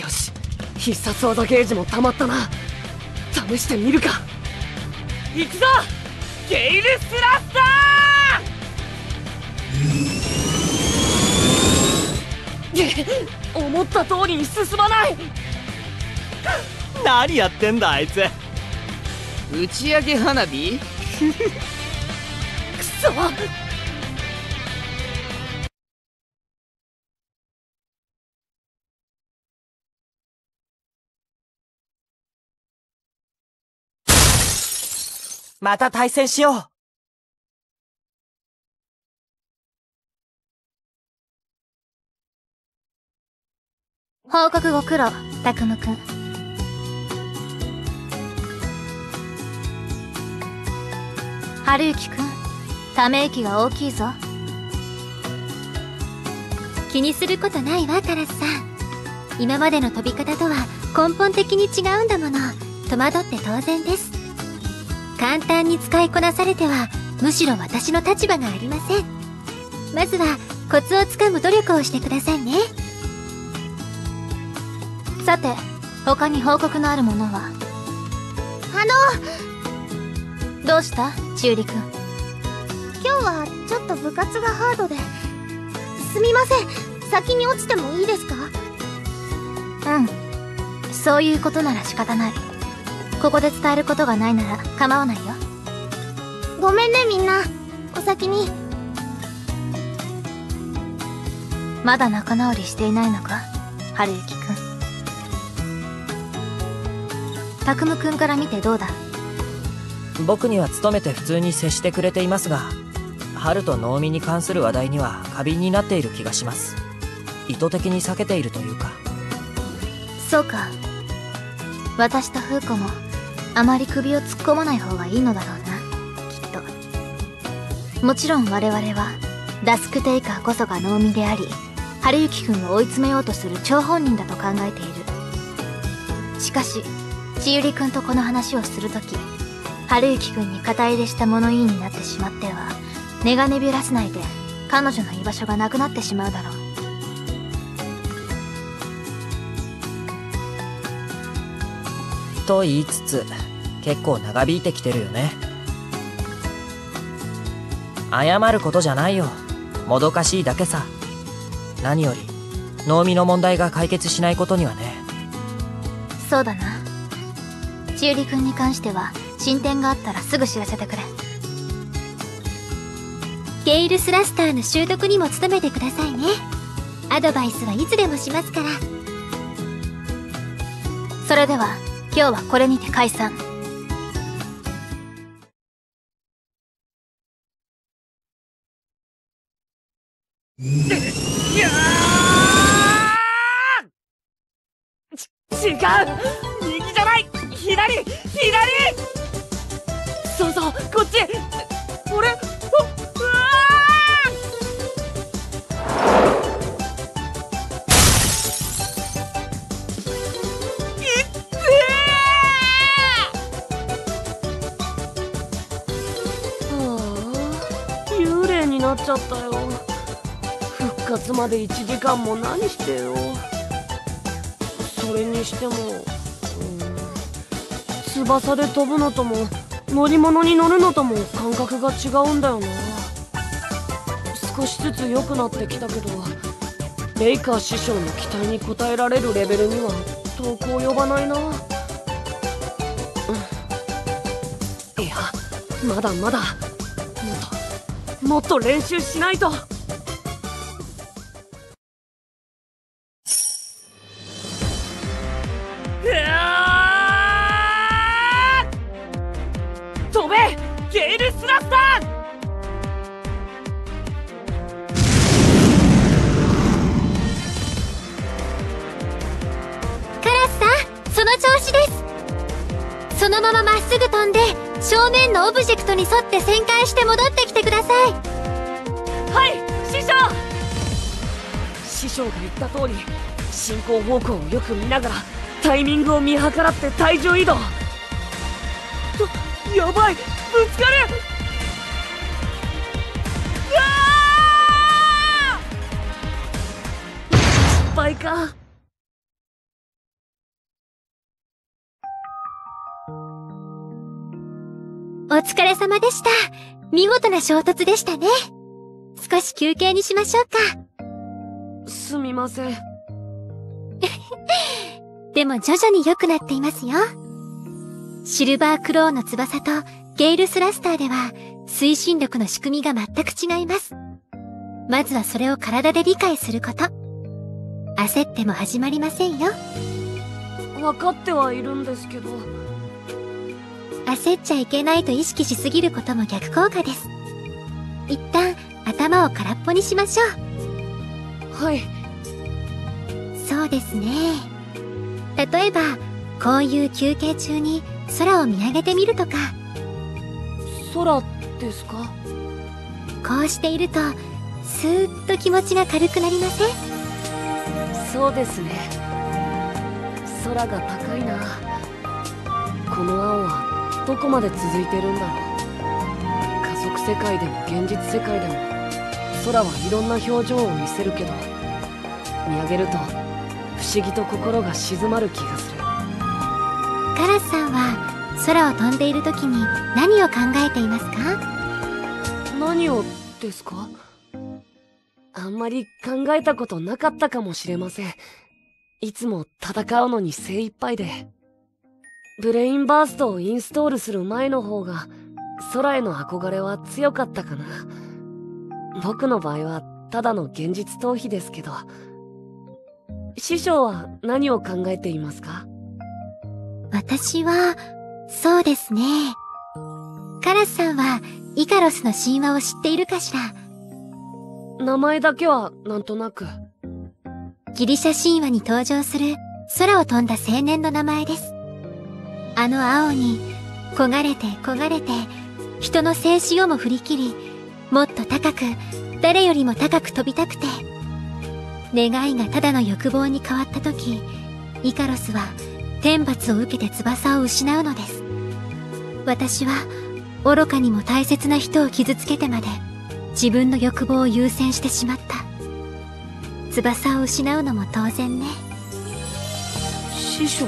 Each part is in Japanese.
よし、必殺技ゲージも溜まったな。試してみるか。行くぞゲイルスラスター思った通りに進まない。 何やってんだあいつ。 打ち上げ花火。 くそ。 また対戦しよう。 報告ご苦労、タクムくん。春雪くん、ため息が大きいぞ。気にすることないわ、カラスさん。今までの飛び方とは根本的に違うんだもの。戸惑って当然です。簡単に使いこなされてはむしろ私の立場がありません。まずはコツをつかむ努力をしてくださいね。さて、他に報告のあるものは。どうした千織くん。 今日はちょっと部活がハードで。すみません、先に落ちてもいいですか？ そういうことなら仕方ない。ここで伝えることがないなら構わないよ。 ごめんねみんな、お先に。 まだ仲直りしていないのか、春雪くん。タクムくんから見てどうだ？ 僕には努めて普通に接してくれていますが、春と能見に関する話題には過敏になっている気がします。意図的に避けているというか。 そうか。私とフーコもあまり首を突っ込まない方がいいのだろうな、きっと。もちろん我々はダスクテイカーこそが能見であり、春雪くんを追い詰めようとする張本人だと考えている。しかし千織くんとこの話をするとき、春雪くんに肩入れした物言いになってしまっては根がねびらせないで彼女の居場所がなくなってしまうだろう。 と言いつつ結構長引いてきてるよね。謝ることじゃないよ、もどかしいだけさ。何より能見の問題が解決しないことにはね。 そうだな。千織くんに関しては進展があったらすぐ知らせてくれ。ゲイルスラスターの習得にも努めてくださいね。アドバイスはいつでもしますから。それでは今日はこれにて解散。 違う、右じゃない、左。そうそう、こっち。俺、幽霊になっちゃったよ。復活まで1時間も何してよ。それにしても、翼で飛ぶのとも乗り物に乗るのとも感覚が違うんだよな。少しずつ良くなってきたけど、レイカー師匠の期待に応えられるレベルには遠く及ばないな。いや、まだまだもっと練習しないと。飛べゲイルスラスター。 カラスさん、その調子です。そのまままっすぐ飛んで正面のオブジェクトに沿って旋回して戻ってきてください。 はい、師匠が言った通り進行方向をよく見ながらタイミングを見計らって体重移動。やばい、ぶつかる。失敗か。 疲れ様でした。見事な衝突でしたね。少し休憩にしましょうか。 すみません。 でも徐々に良くなっていますよ。シルバークローの翼とゲイルスラスターでは推進力の仕組みが全く違います。まずはそれを体で理解すること。焦っても始まりませんよ。 分かってはいるんですけど。 焦っちゃいけないと意識しすぎることも逆効果です。一旦頭を空っぽにしましょう。 はい。 そうですね。例えばこういう休憩中に空を見上げてみるとか。 空ですか？ こうしているとスーッと気持ちが軽くなりません？ そうですね。空が高いな。この青はどこまで続いてるんだろう。加速世界でも現実世界でも空はいろんな表情を見せるけど、見上げると不思議と心が静まる気がする。 カラスさんは空を飛んでいる時に何を考えていますか？ 何をですか？あんまり考えたことなかったかもしれません。いつも戦うのに精一杯で。ブレインバーストをインストールする前の方が空への憧れは強かったかな。僕の場合はただの現実逃避ですけど。師匠は何を考えていますか？ 私はそうですね。カラスさんはイカロスの神話を知っているかしら？ 名前だけはなんとなく。 ギリシャ神話に登場する空を飛んだ青年の名前です。あの青に焦がれて焦がれて人の静止をも振り切り、もっと高く誰よりも高く飛びたくて、願いがただの欲望に変わった時、イカロスは天罰を受けて翼を失うのです。私は愚かにも大切な人を傷つけてまで自分の欲望を優先してしまった。翼を失うのも当然ね。 師匠？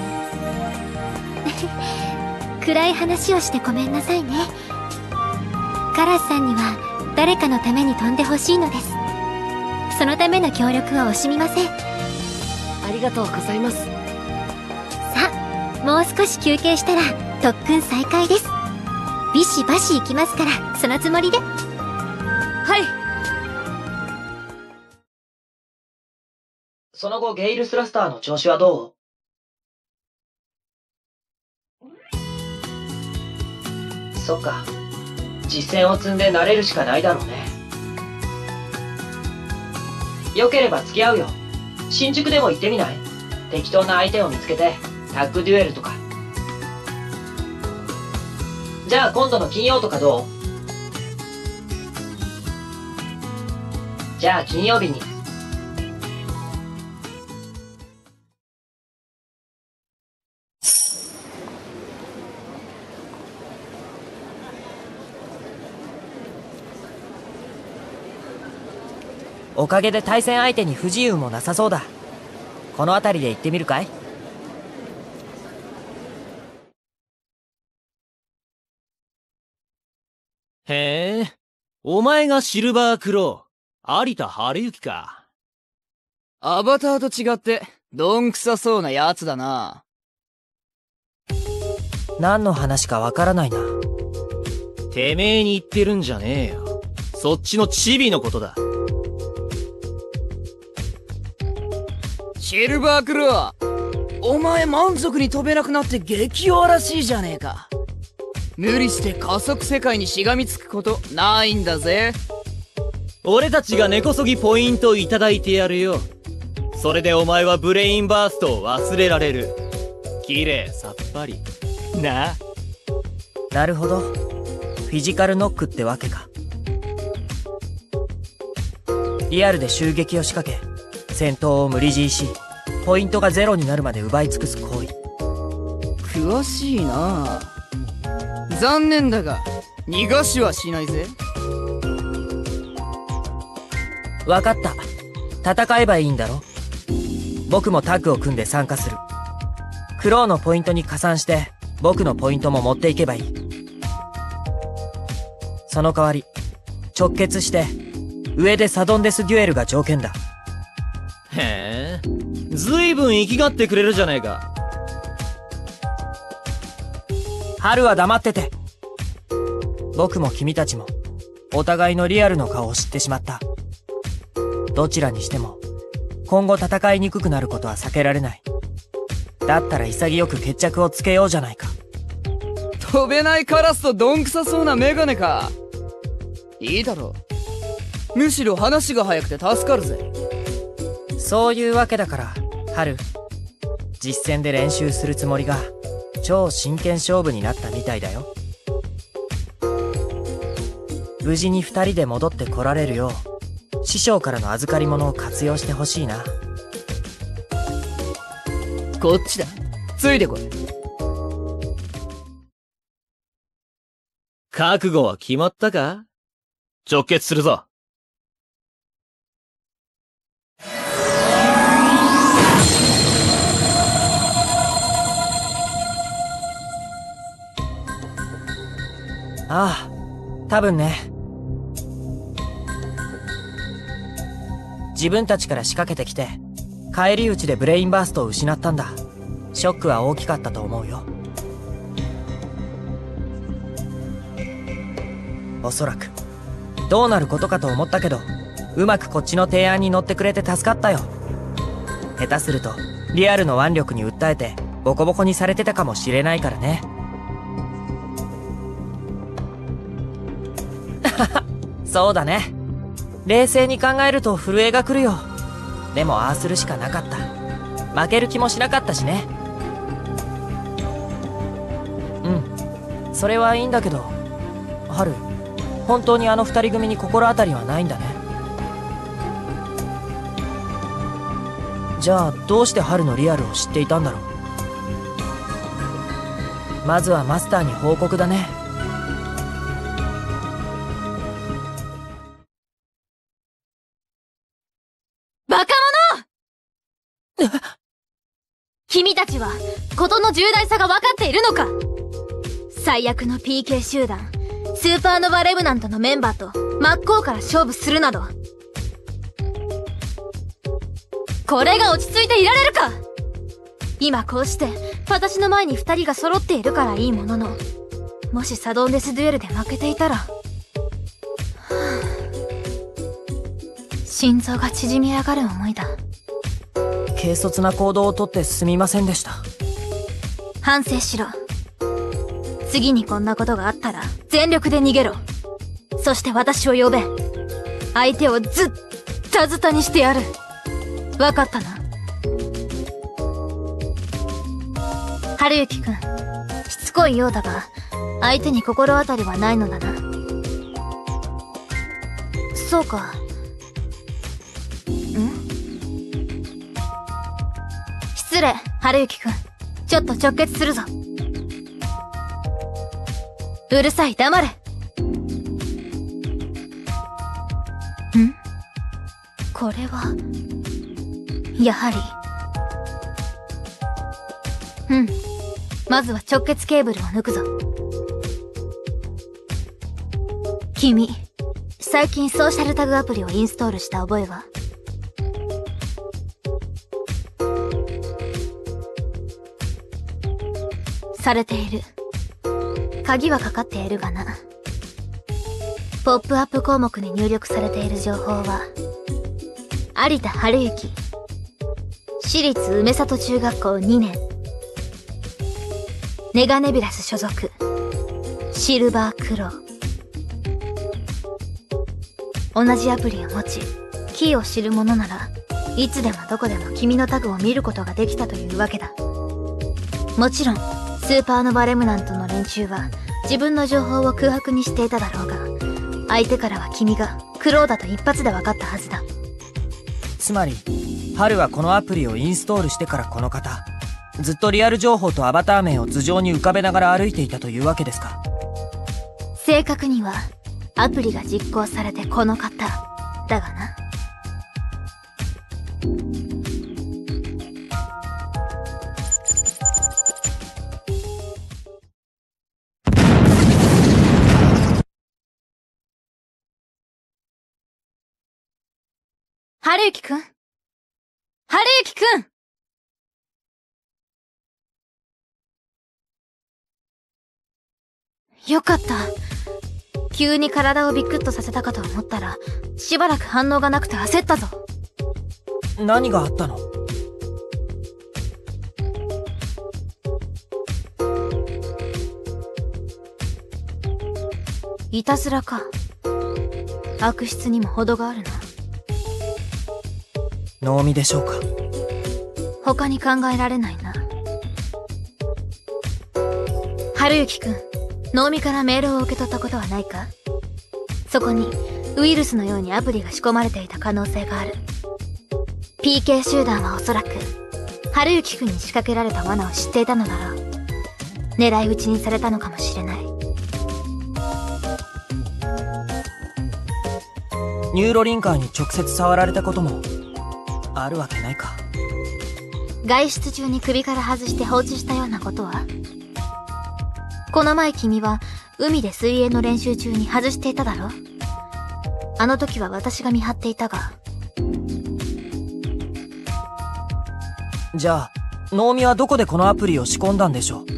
暗い話をしてごめんなさいね。カラスさんには誰かのために飛んでほしいのです。そのための協力は惜しみません。 ありがとうございます。 さあ、もう少し休憩したら特訓再開です。ビシバシ行きますから、そのつもりで。 はい。 その後ゲイルスラスターの調子はどう？そっか。実践を積んで慣れるしかないだろうね。よければ付き合うよ。新宿でも行ってみない？適当な相手を見つけてタッグデュエルとか。じゃあ今度の金曜とかどう？じゃあ金曜日に。おかげで対戦相手に不自由もなさそうだ。この辺りで行ってみるかい？ へえ、お前がシルバークロー、有田晴之か。 アバターと違ってどんくさそうなやつだな。 何の話かわからないな。 てめえに言ってるんじゃねえよ。そっちのチビのことだ。 シルバークロー、お前満足に飛べなくなって激弱らしいじゃねえか。無理して加速世界にしがみつくことないんだぜ。 俺たちが根こそぎポイントいただいてやるよ。それでお前はブレインバーストを忘れられる。綺麗さっぱりな。 なるほど。フィジカルノックってわけか。リアルで襲撃を仕掛け戦闘を無理強いし、ポイントがゼロになるまで奪い尽くす行為。 詳しいな。残念だが逃がしはしないぜ。 わかった。戦えばいいんだろ。僕もタッグを組んで参加する。クローのポイントに加算して僕のポイントも持っていけばいい。 その代わり、直結して、上でサドンデスデュエルが条件だ。 へえ、ずいぶん生きがってくれるじゃねえか。 春は黙ってて。僕も君たちも、お互いのリアルの顔を知ってしまった。どちらにしても、今後戦いにくくなることは避けられない。だったら潔く決着をつけようじゃないか。 飛べないカラスとどんくさそうなメガネか。いいだろう。むしろ話が早くて助かるぜ。 そういうわけだから、春。実戦で練習するつもりが、超真剣勝負になったみたいだよ。無事に二人で戻ってこられるよう、師匠からの預かり物を活用してほしいな。 こっちだ。ついてこい。 覚悟は決まったか？直結するぞ。 ああ、多分ね。自分たちから仕掛けてきて、返り討ちでブレインバーストを失ったんだ。ショックは大きかったと思うよ。おそらく、どうなることかと思ったけど、うまくこっちの提案に乗ってくれて助かったよ。下手すると、リアルの腕力に訴えて、ボコボコにされてたかもしれないからね。そうだね。冷静に考えると震えが来るよ。でもああするしかなかった。負ける気もしなかったしね。うん。それはいいんだけど、春、本当にあの二人組に心当たりはないんだね。じゃあどうして春のリアルを知っていたんだろう。まずはマスターに報告だね。 バカ者君たちは事の重大さが分かっているのか。最悪の PK 集団スーパーノヴァレブナントのメンバーと真っ向から勝負するなど、これが落ち着いていられるか。今こうして私の前に二人が揃っているからいいものの、もしサドンデスデュエルで負けていたら、心臓が縮み上がる思いだ。 軽率な行動をとってすみませんでした。 反省しろ。次にこんなことがあったら全力で逃げろ。そして私を呼べ。相手をずったずたにしてやる。わかったな。春雪くん、しつこいようだが相手に心当たりはないのだな。そうか。失礼、春雪くん。ちょっと直結するぞ。うるさい、黙れ。これは、やはり。まずは直結ケーブルを抜くぞ。君、最近ソーシャルタグアプリをインストールした覚えは？されている。鍵はかかっているがな。ポップアップ項目に入力されている情報は、有田春雪、私立梅里中学校2年、ネガネビラス所属、シルバークロー。同じアプリを持ち、キーを知る者ならいつでもどこでも君のタグを見ることができたというわけだ。もちろんスーパーノヴァレムナントの連中は自分の情報を空白にしていただろうが、相手からは君がクローだと一発で分かったはずだ。 つまり春はこのアプリをインストールしてからこの方、ずっとリアル情報とアバター名を頭上に浮かべながら歩いていたというわけですか。 正確にはアプリが実行されてこの方だがな。 春雪くん、春雪くん。よかった。急に体をビクッとさせたかと思ったら、しばらく反応がなくて焦ったぞ。 何があったの？ いたずらか。悪質にも程があるな。 能見でしょうか。 他に考えられないな。春雪くん、能見からメールを受け取ったことはないか？そこにウイルスのようにアプリが仕込まれていた可能性がある。PK 集団はおそらく春雪くんに仕掛けられた罠を知っていたのだろう。狙い撃ちにされたのかもしれない。 ニューロリンカーに直接触られたこともあるわけないか。 外出中に首から外して放置したようなことは？この前君は海で水泳の練習中に外していただろ？あの時は私が見張っていたが。 じゃあ能見はどこでこのアプリを仕込んだんでしょう？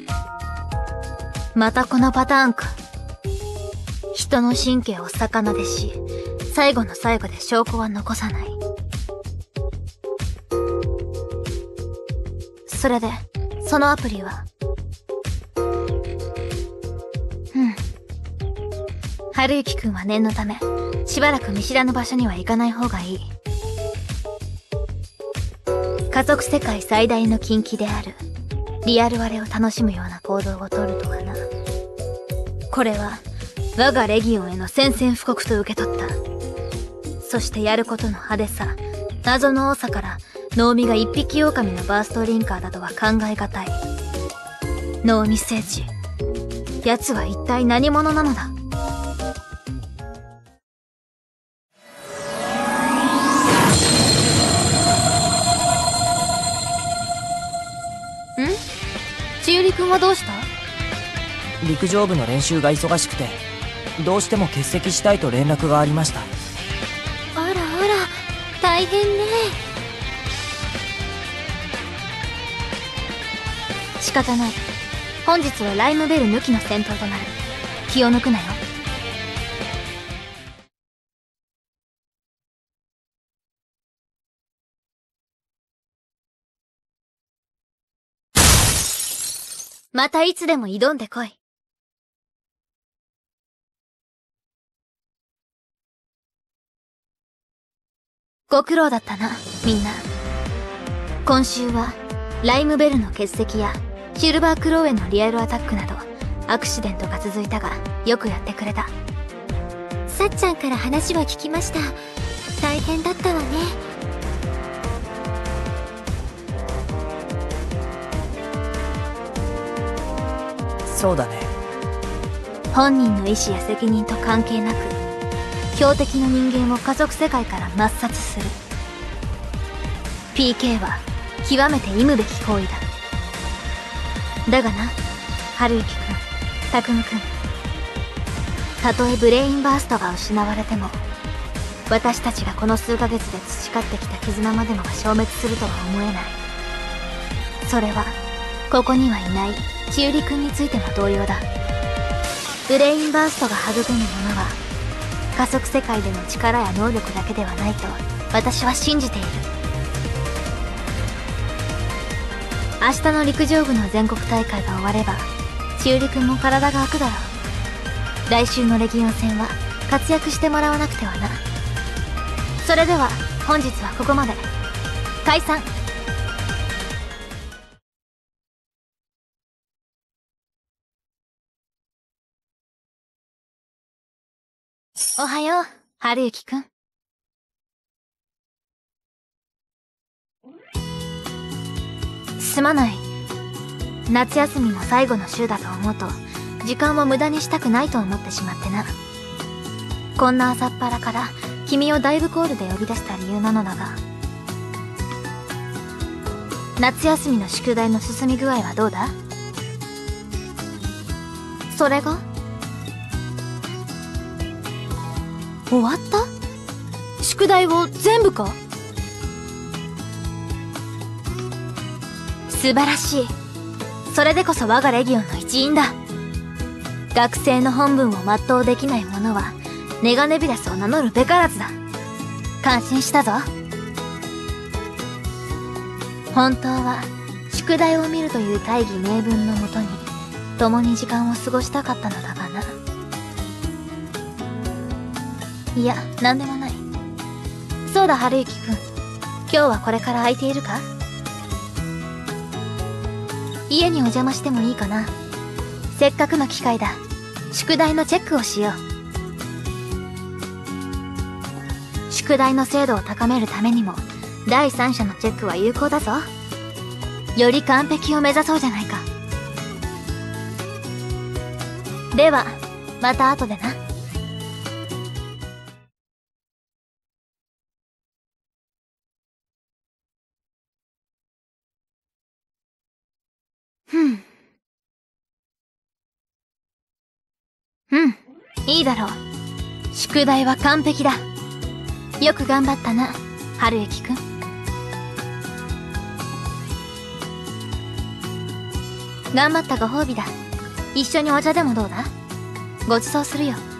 またこのパターンか。人の神経を逆なでし、最後の最後で証拠は残さない。それで、そのアプリは？春雪くんは念のため、しばらく見知らぬ場所には行かない方がいい。家族世界最大の禁忌である、リアル割れを楽しむような行動をとるとはな。これは、我がレギオンへの宣戦布告と受け取った。そしてやることの派手さ、謎の多さから、能見が一匹狼のバーストリンカーだとは考えがたい。能見聖地、奴は一体何者なのだ？千百合くんはどうした？ 陸上部の練習が忙しくてどうしても欠席したいと連絡がありました。 あらあら、大変ね。仕方ない。本日はライムベル抜きの戦闘となる。気を抜くなよ。またいつでも挑んでこい。ご苦労だったな、みんな。今週は、ライムベルの欠席や、シルバークローへのリアルアタックなど、アクシデントが続いたが、よくやってくれた。さっちゃんから話は聞きました。大変だったわね。 そうだね。 本人の意思や責任と関係なく、標的の人間を家族世界から抹殺する。PK は極めて忌むべき行為だ。だがな、春雪くん、匠くん。たとえブレインバーストが失われても、私たちがこの数ヶ月で培ってきた絆までもが消滅するとは思えない。それは、ここにはいない千百合くんについても同様だ。ブレインバーストが育むものは、加速世界での力や能力だけではないと私は信じている。明日の陸上部の全国大会が終われば千百合くんも体が空くだろう。来週のレギオン戦は活躍してもらわなくてはな。それでは本日はここまで。解散。おはよう、春雪くん。すまない。夏休みも最後の週だと思うと、時間を無駄にしたくないと思ってしまってな。こんな朝っぱらから君をダイブコールで呼び出した理由なのだが、夏休みの宿題の進み具合はどうだ？それが？終わった？ 宿題を全部か？素晴らしい。それでこそ我がレギオンの一員だ。学生の本分を全うできない者はネガネビラスを名乗るべからずだ。感心したぞ。本当は宿題を見るという大義名分のもとに共に時間を過ごしたかったのだがな。いや、なんでもない。そうだ、春雪くん、今日はこれから空いているか？家にお邪魔してもいいかな。せっかくの機会だ。宿題のチェックをしよう。宿題の精度を高めるためにも第三者のチェックは有効だぞ。より完璧を目指そうじゃないか。ではまた後でな。いいだろう。宿題は完璧だ。よく頑張ったな、春雪くん。頑張ったご褒美だ。一緒にお茶でもどうだ？ご馳走するよ。